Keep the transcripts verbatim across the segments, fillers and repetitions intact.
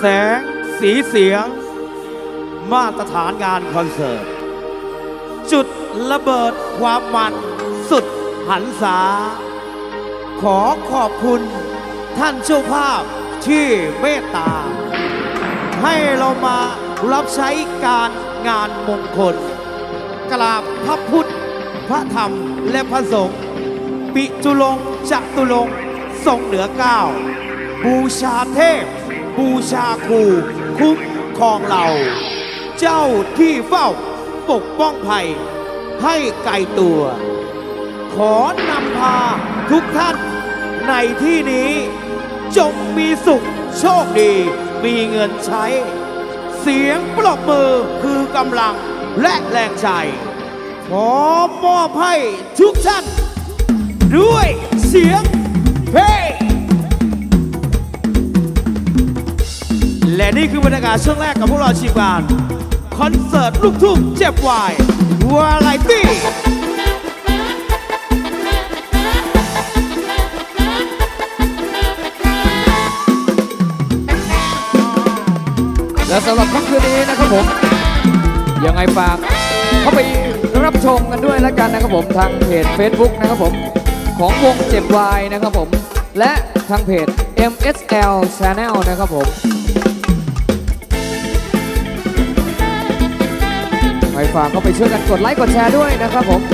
แสงสีเสียงมาตรฐานงานคอนเสิร์ตจุดระเบิดความมันสุดหันษาขอขอบคุณท่านเจ้าภาพที่เมตตาให้เรามารับใช้การงานมงคลกราบพระพุทธพระธรรมและพระสงฆ์ปิจุลงจัตุลงทรงเหนือเก้าบูชาเทพบูชาครูคุ้มครองเราเจ้าที่เฝ้าปกป้องภัยให้ไกลตัวขอนำพาทุกท่านในที่นี้จงมีสุขโชคดีมีเงินใช้เสียงปรบมือคือกำลังและแรงใจขอมอบให้ทุกท่านด้วยเสียงเพลงและนี่คือบรรยากาศช่วงแรกกับพวกเราทีมงานคอนเสิร์ตลูกทุ่งเจ็บวายวาไรตี้และสำหรับค่ำคืนนี้นะครับผมยังไงฝากเข้าไปรับชมกันด้วยแล้วกันนะครับผมทางเพจ Facebook นะครับผมของวงเจ็บวายนะครับผมและทางเพจ เอ็ม เอส แอล Channel นะครับผมใครฝากก็ไปช่วยกันกดไลค์กดแชร์ด้วยนะครับผม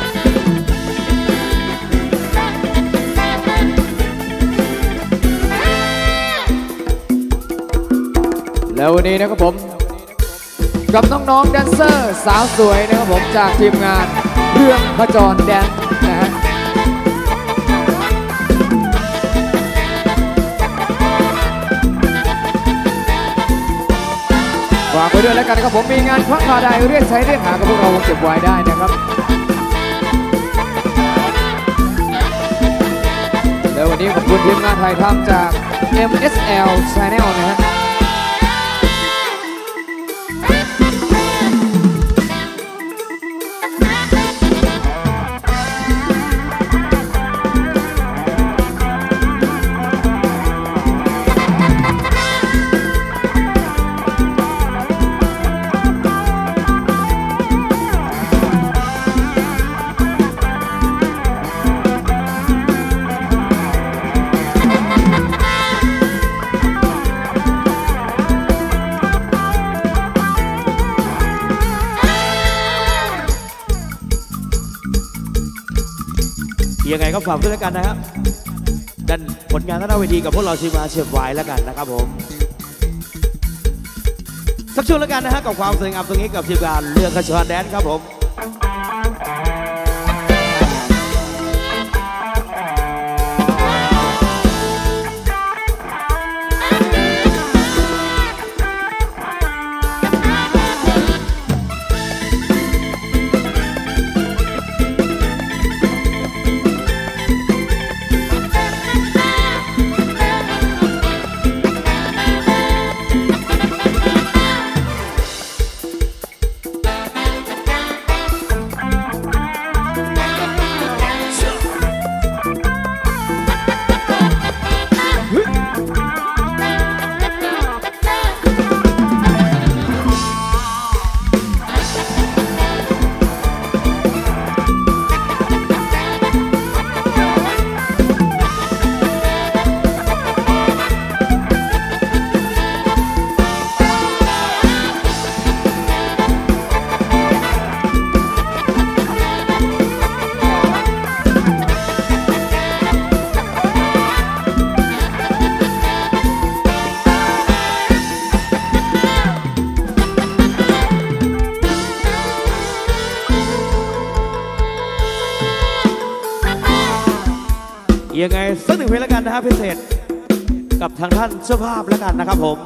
แล้ววันนี้นะครับผมกับน้องๆแดนเซอร์สาวสวยนะครับผมจากทีมงานเรื่องขจรแดนนะฮะฝากไว้ด้วยแล้วกันนะครับผมมีงานควักคาไดเรียกใช้เรียกหากับพวกเราวงเจ็บวายได้นะครับแล้ววันนี้ขอบคุณทีมงานถ่ายทำจาก เอ็ม เอส แอล Channel นะฮะยังไงก็ฝากด้วยแล้วกันนะครับดันผลงานหน้าเวทีกับพวกเราทีมงานเชียบไว้แล้วกันนะครับผมสักช่วงแล้วกันนะฮะกับความสวยงามตรงนี้กับทีมงานเรื่องขจรแดนครับผมยังไงสักหนึ่งเพลงแล้วกันนะฮะพิเศษกับทางท่านเจ้าภาพแล้วกันนะครับผม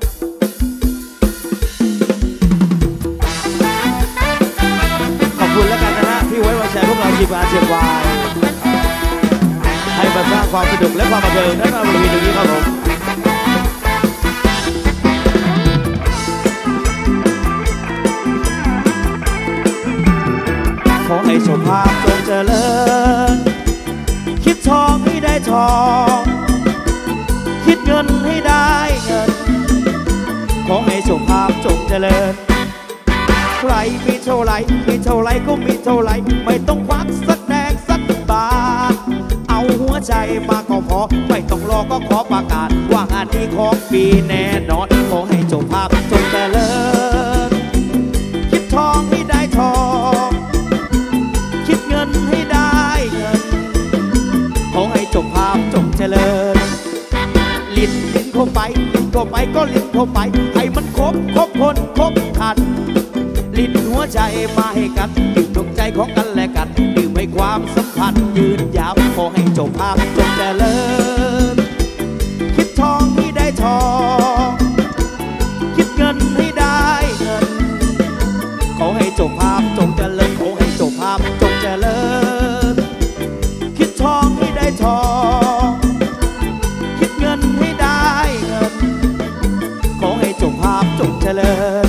ขอบคุณแล้วกันนะฮะที่ไว้วางใจพวกเราทีมงานเชียงวายให้มาสร้างความสนุกและความบันเทิงในงานวันนี้ตรงนี้ครับผมขอให้โชคภาพจงเจริญคิดทองให้ได้ทองคิดเงินให้ได้เงินจงเจริญใครมีเท่าไรมีเท่าไรก็มีเท่าไรไม่ต้องควักสักแดงสักบาทเอาหัวใจมาก็พอไม่ต้องรอก็ขอประกาศว่างานนี้ของปีแน่นอนขอให้จงภาพจงเจริญคิดทองให้ได้ทองคิดเงินให้ได้เงินขอให้จงภาพจงเจริญลิ้นลิ้นเข้าไปลิ้นเข้าไปก็ลิ้นเข้าไปให้มันครบครบคนครบคันลิ้นหัวใจมาให้กันดื่มดวงใจของกันและกันดื่มให้ความสัมพันธ์ยืนยาวขอให้จงภาพจงเจริญคิดทองให้ได้ทองคิดเงินให้ได้เงินขอให้จงภาพจงเจริญขอให้จงภาพจงเจริญคิดทองให้ได้ทองคิดเงินให้ได้เงินขอให้จงภาพจงเจริญ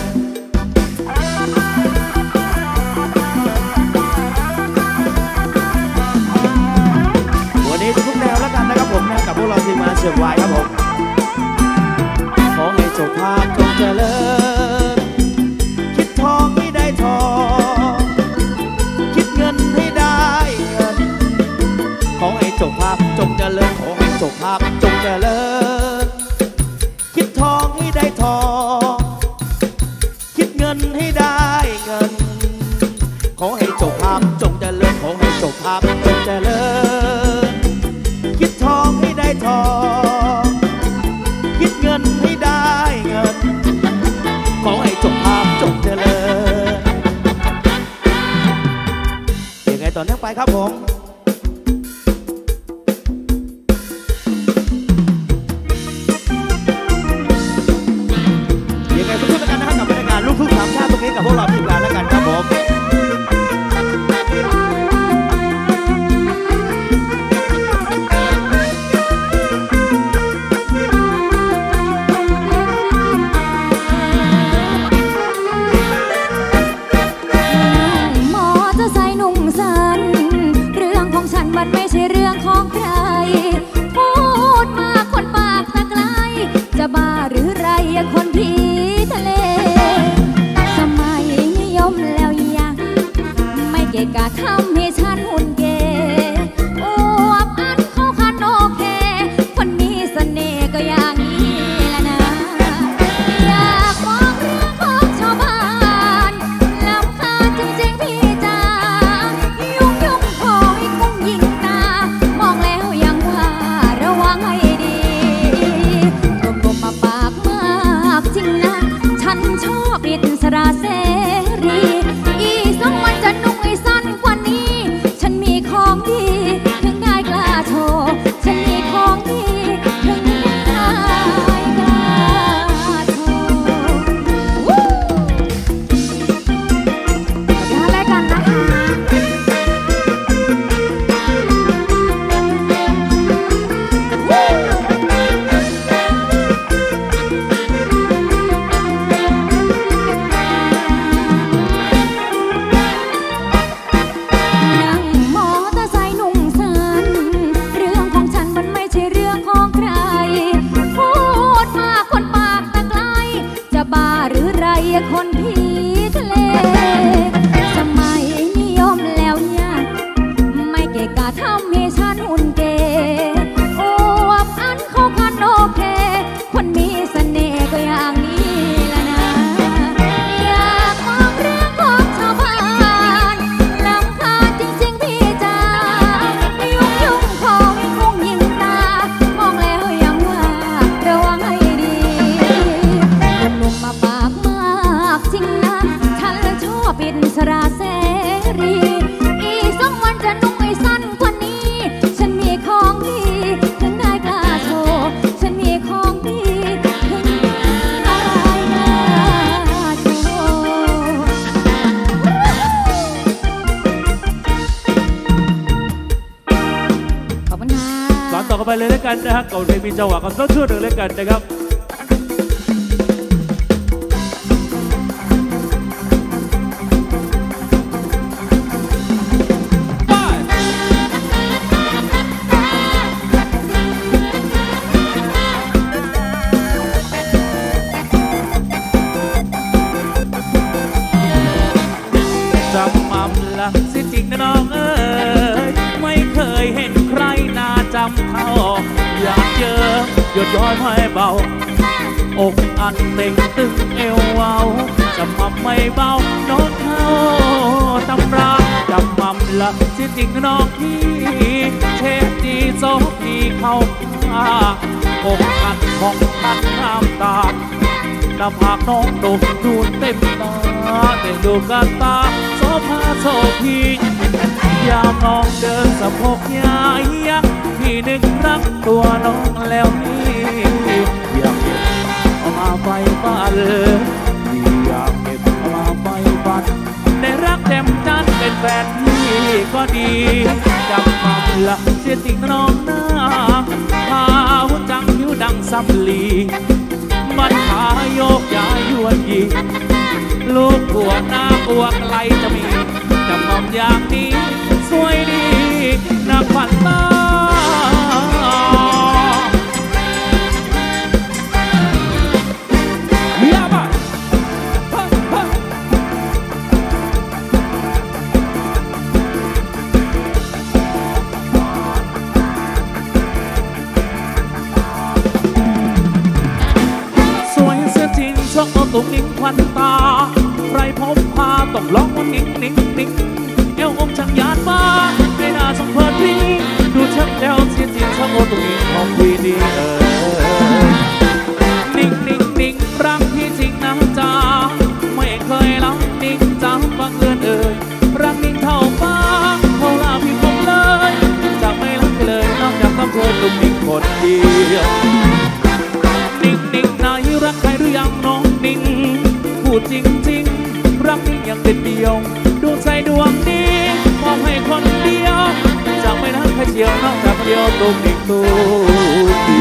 ทุกแนวแล้วกันนะครับผมนะกับพวกเราทีมงานเชียงวายครับผมขอให้จงภาพจงเจริญคิดทองให้ได้ทองคิดเงินให้ได้เงินขอให้จงภาพจงเจริญขอให้จงภาพจงเจริญคิดทองให้ได้ทองคิดเงินให้ได้เงินขอให้จงภาพจงเจริญขอให้จงภาพจงเจริญคิดทองให้ได้ทองคิดเงินให้ได้เงินขอให้จงภาพจงเจริญยังไงต่อเนื่องไปครับผมยังไงทุกท่านกันนะครับกับบรรยากาศลูกทุ่งสามชาติตรงนี้กับพวกเราทีมงานแล้วกันครับผมไม่ใช่เรื่องของใครพูดมาคนปากตะไคร้จะบ้าหรือไรคนที่ทะเลสมัยนิยมแล้วยังไม่เกะกะทำให้ฉันหุ่นเก๋อวบอันเข้าคันโอเคคนมีเสน่ห์ก็อย่างนี้แหละนะอยากมองเรื่องของชาวบ้านลำคาญจริงๆพี่จ๋ายุ่งยุ่งพอให้คงยิงมองแล้วยังว่าระวังให้ดีรวมรวมมาปากมากจริงนะฉันชอบอิสระเสรีอีสองวันจะนุ่งให้สั้นกว่านี้ฉันมีของดีถึงได้กล้าโชว์ฉันมีของดีถึงได้กล้าโชว์อย่าแลกกันนะคะคนที่ทะเลสมัยนิยมแล้วยังไม่เกะกะทำให้ฉันหุ่นเก๋อวบอันเข้ากันโอเคคนมีเสน่ห์ก็อย่างนี้แหละนะอยากมองเรื่องของชาวบ้านลำคาญจริงๆพี่จ๋ายุ่งยุ่งพอให้คงยิงตามองแล้วยังว่าระวังให้ดีลงมาปากจริงนะฉันชอบอิสระเสรีอีกสองวันจะนุ่งให้สั้นกว่านี้ฉันมีของดีถึงได้กล้าโชว์ฉันมีของดีถึงได้กล้าโชว์ขอบคุณค่ะสอนต่อกันไปเลยแล้วกันนะฮะก่อนเพลงมีจังหวะกันสักช่วงหนึ่งแล้วกันนะครับละสิจริงนะน้องเอ้ยไม่เคยเห็นใครน่าจำเขาอยากเจอหยดย้อยไม่เบาอกอันเต่งตึงเอวเว้าจะมั่มไม่เบาน้องเขาตำราจำมั่มละสิจริงนะน้องพี่เทพจีโซพี่เขาผ้าอกอันของตัดน้ำตาหน้าผากน้องโดดดูเต็มตาแต่ดูกันตาโซภาโซพียามน้องเดินสะโพกยายพี่นึกรักตัวน้องแล้วนี่อยากเก็บเอามาไปบ้านพี่อยากเก็บเอามาไปบ้านได้รักแจ่มจันเป็นแฟนพี่ก็ดีจำมาละเสียจริงน้องหน้าพาหุ่นจังหิวดังซับลีมันขายโยกย้ายยวนยีลูกหัวหน้าหัวไกลจะมีจำมอมอย่างนี้สวยดีนักฝันตาเฮียบ้าช่องเอาตุกนิ่งควันตาใครพบพาต้องร้องว่านิ่งนิ่งนิ่งเอวองช่างหยาดฟ้าให้หน้าส่งเพลิดพริ้งดูชักแถวเสียจริงช่องเอาตุกนิ่งของวีดีเออนิ่งนิ่งนิ่งรักพี่จริงนะจ๊ะไม่เคยรักนิ่งจังบังเอิญเอ่ยรักนิ่งเท่าฟ้าเท่าลาพี่คงเลยจะไม่รักเลยนอกจากต้องเธอตุกนิ่งคนเดียวนิ่งนิ่งนายรักใครหรือยังน้องนิ่งพูดจริงจริงรักนิ่งอย่างเด็ดเดียวดวงใจดวงนี้มอบให้คนเดียวจะไม่รักใครเดียวนอกจากเดียวตัวนิ่งตัวดี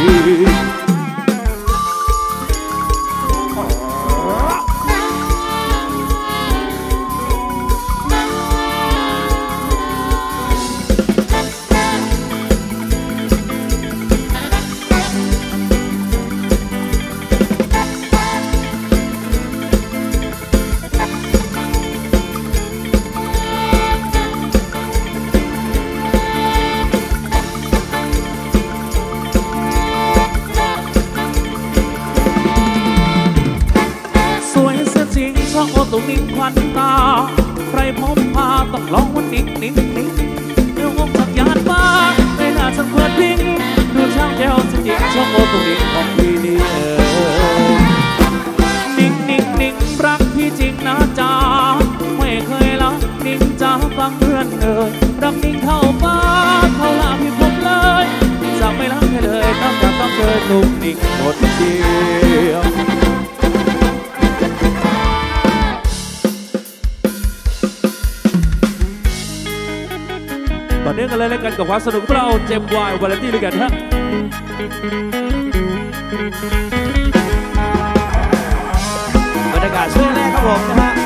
ช่องโอตุนิ่งควันตาใครพบพาต้องร้องว่านิ่งนิ่งนิ่งเดี๋ยวงงจากยานฟ้าไม่น่าสังเพลิดพริ้งดูช่างแก้วจริงช่องโอตุนิ่งของพี่นี่เออนิ่งนิ่งนิ่งรักพี่จริงนะจ๊ะไม่เคยรักนิ่งจ้าฟังเพื่อนเอ่ยรักนิ่งเท่าฟ้าเท่าลาพี่ผมเลยจะไม่รักใครเลยต้องการต้องเจอนุ่มนิ่งหมดเดียวต่อเนื่องกันเลยแล้วกันกับความสนุกของเราเจมวายวาเลนตี้ด้วยกันฮะบรรยากาศช่วงแรกครับผมนะฮะ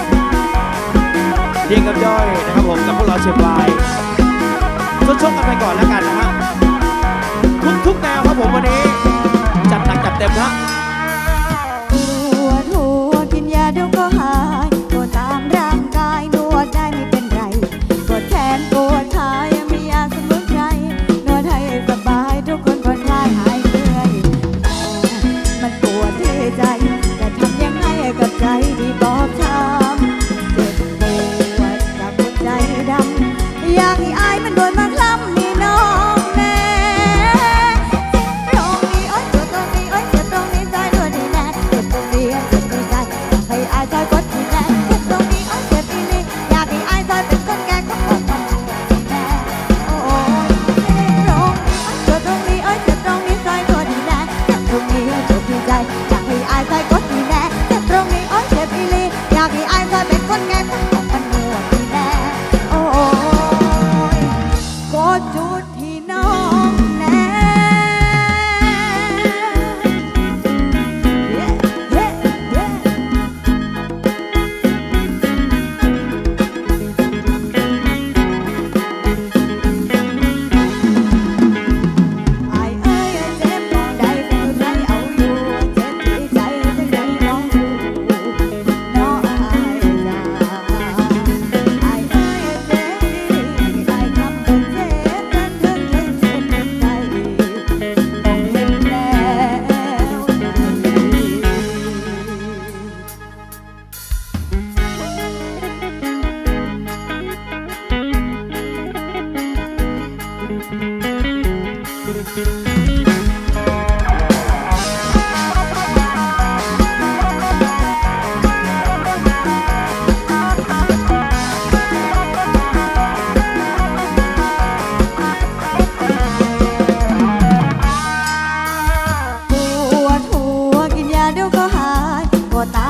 เดียงกับย่อยนะครับผมกับพวกเราเจมวายชกๆกันไปก่อนแล้วกันนะฮะทุกทุกแนวครับผมวันนี้จัดหนักจัดเต็มฮะปวดหัวกินยาเดี๋ยวก็หายปวดตามร่างกายนวดได้ไม่เป็นไรปวดแขนปวดขายังมียาสมุนไพรนวดให้สบายทุกคนผ่อนคลายหายเหนื่อยมันปวดที่ใจจะทำยังไงกับใจที่บอบช้ำเจ็บปวดจากหัวใจดำอยากให้อายมันโดนมาคล้ำนี่น้องแน่ตรงนี้โอ๊ยเจ็บตรงนี้โอ๊ยเจ็บตรงนี้ใจด้วยนี่แน่เจ็บตรงนี้เจ็บที่ใจอยากให้อายใจกดที่แน่เจ็บตรงนี้โอ๊ยเจ็บที่นี่อยากให้อายใจเป็นคนแก่ของผมแน่โอ้ยตรงนี้โอ๊ยเจ็บตรงนี้โอ๊ยเจ็บตรงนี้ใจด้วยนี่แน่เจ็บตรงนี้เจ็บที่ใจอยากให้อายใจกดที่แน่เจ็บตรงนี้โอ๊ยเจ็บที่นี่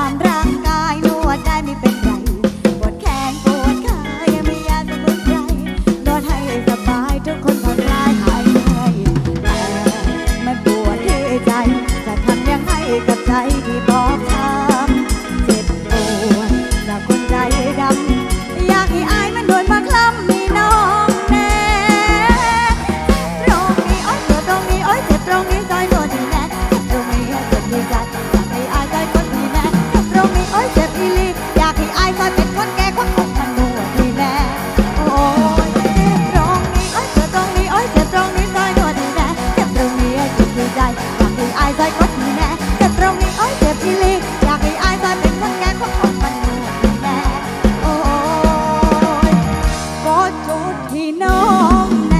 ามร่างกายนวดได้ไม่เป็นไรปวดแขนปวดขายังไม่อยากจะพูดใจนวดให้สบายทุกคนผ่อนคลายหายเหนื่อยแต่มันปวดที่ใจจะทำยังไงกับใจที่บอกช้ำเจ็บปวดจากคนใจดำอยากให้อายมันโดนมาคล้ำมีน้องแน่ตรงนี้โอ๊ยเจ็บตรงนี้โอ๊ยเจ็บตรงนี้ซอยนวดดีแน่เจ็บตรงนี้เจ็บดีใจอยากให้อายใจคนดีแน่เจ็บตรงนี้โอ๊ยเจ็บอีหลีอยากให้อายซอยเป็นคนแก่คนของมันนวดดีแน่โอ้ยเจ็บตรงนี้โอ๊ยเจ็บตรงนี้โอ๊ยเจ็บตรงนี้ซอยนวดดีแน่เจ็บตรงนี้เจ็บดีใจอยากให้อายซอยคนดีแน่เจ็บตรงนี้โอ๊ยเจ็บอีหลีอยากให้อายซอยเป็นคนแก่คนของมันนวดดีแน่โอ้ยก็จุดที่น้องแน่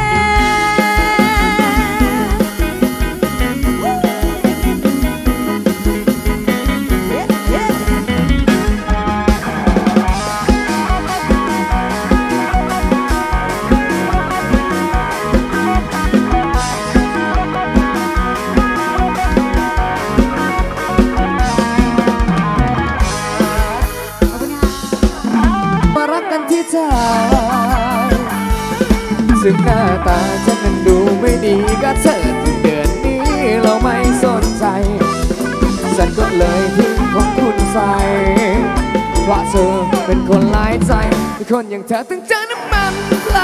มารักกันที่ใจซึ่งหน้าตาฉันนั้นดูไม่ดีก็เถิดเดือนนี้เราไม่สนใจฉันก็เลยทิ้งของคุณใส่เพราะเธอเป็นคนหลายใจคนอย่างเธอถึงเจอน้ำมันไหล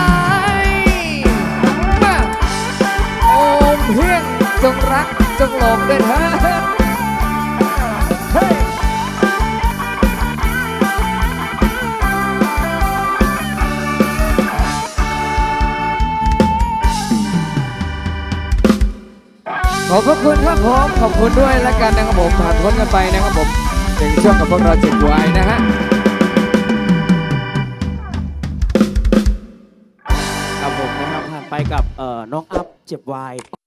มาโอมเพียงจงรักจงหลงด้วยเถิดเฮ้ยขอบพระคุณครับผมขอบคุณด้วยแล้วกันนะครับผมผ่านพ้นกันไปนะครับผมถึงช่วงกับพวกเราเจ็บวายนะฮะครับผมนะครับผ่านไปกับเอ่อน้องอัพเจ็บวาย